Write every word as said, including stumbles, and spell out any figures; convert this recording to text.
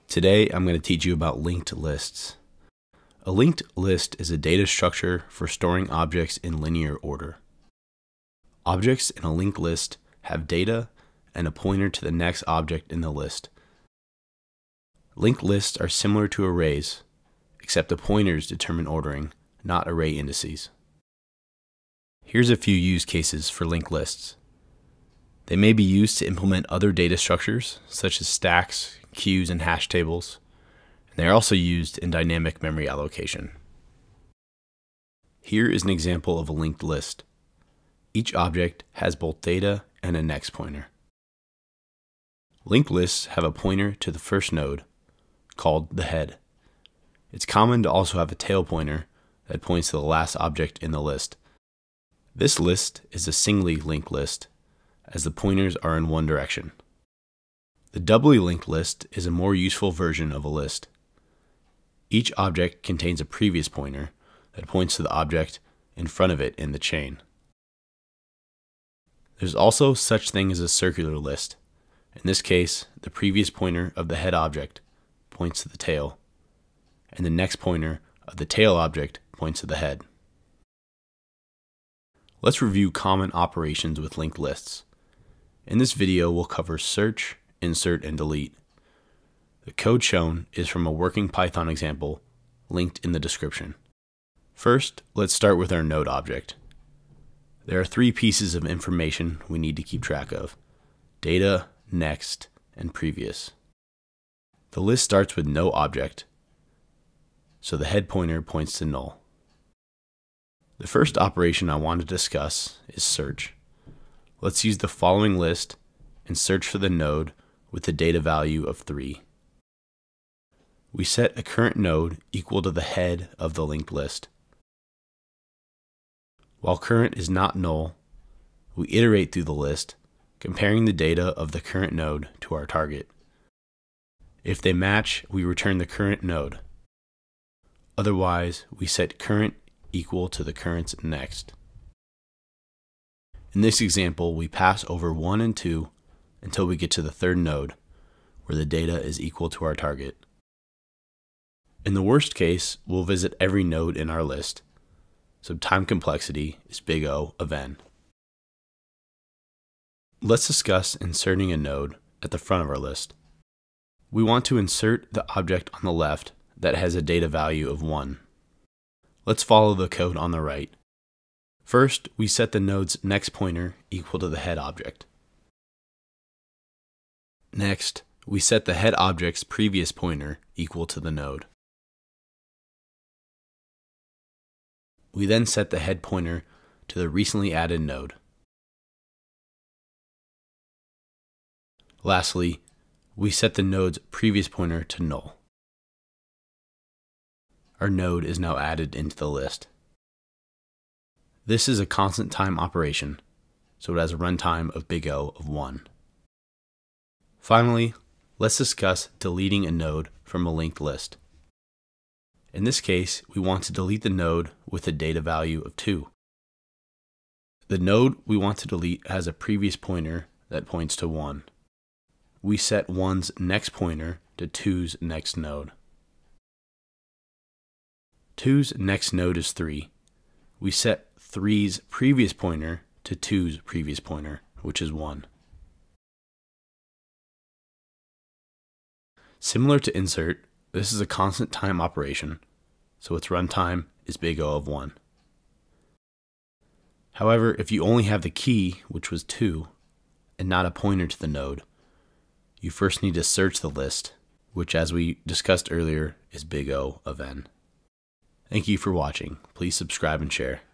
Today, I'm going to teach you about linked lists. A linked list is a data structure for storing objects in linear order. Objects in a linked list have data and a pointer to the next object in the list. Linked lists are similar to arrays, except the pointers determine ordering, not array indices. Here's a few use cases for linked lists. They may be used to implement other data structures, such as stacks, queues, and hash tables, and they are also used in dynamic memory allocation. Here is an example of a linked list. Each object has both data and a next pointer. Linked lists have a pointer to the first node, called the head. It's common to also have a tail pointer that points to the last object in the list. This list is a singly linked list, as the pointers are in one direction. The doubly linked list is a more useful version of a list. Each object contains a previous pointer that points to the object in front of it in the chain. There's also such thing as a circular list. In this case, the previous pointer of the head object points to the tail, and the next pointer of the tail object points to the head. Let's review common operations with linked lists. In this video, we'll cover search, insert, and delete. The code shown is from a working Python example linked in the description. First, let's start with our node object. There are three pieces of information we need to keep track of: data, next, and previous. The list starts with no object, so the head pointer points to null. The first operation I want to discuss is search. Let's use the following list and search for the node with the data value of three. We set a current node equal to the head of the linked list. While current is not null, we iterate through the list, comparing the data of the current node to our target. If they match, we return the current node. Otherwise, we set current equal to the current's next. In this example, we pass over one and two until we get to the third node, where the data is equal to our target. In the worst case, we'll visit every node in our list, so time complexity is big O of n. Let's discuss inserting a node at the front of our list. We want to insert the object on the left that has a data value of one. Let's follow the code on the right. First, we set the node's next pointer equal to the head object. Next, we set the head object's previous pointer equal to the node. We then set the head pointer to the recently added node. Lastly, we set the node's previous pointer to null. Our node is now added into the list. This is a constant time operation, so it has a runtime of big O of one. Finally, let's discuss deleting a node from a linked list. In this case, we want to delete the node with a data value of two. The node we want to delete has a previous pointer that points to one. We set one's next pointer to two's next node. two's next node is three. We set three's previous pointer to two's previous pointer, which is one. Similar to insert, this is a constant time operation, so its runtime is big O of one. However, if you only have the key, which was two, and not a pointer to the node, you first need to search the list, which, as we discussed earlier, is big O of n. Thank you for watching. Please subscribe and share.